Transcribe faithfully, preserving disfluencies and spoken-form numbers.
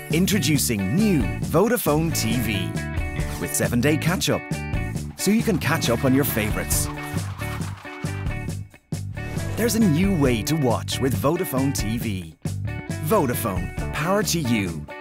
Introducing new Vodafone T V with seven day catch-up, so you can catch up on your favourites. There's a new way to watch with Vodafone T V. Vodafone, power to you.